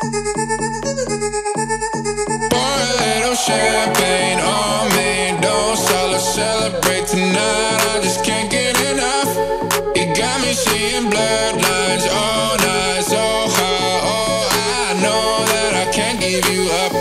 Pour a little champagne on me. Don't sell or celebrate tonight. I just can't get enough. You got me seeing bloodlines all night. So high, oh, I know that I can't give you up.